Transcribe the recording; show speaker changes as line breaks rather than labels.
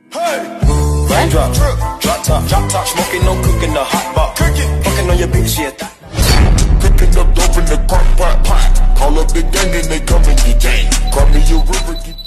Hey, raindrop, drop top, smoking, no cooking, the hot pot, fucking on your bitch, yeah. Picking up dope in the pot. Call up the gang and they come and get gang. Call me a river.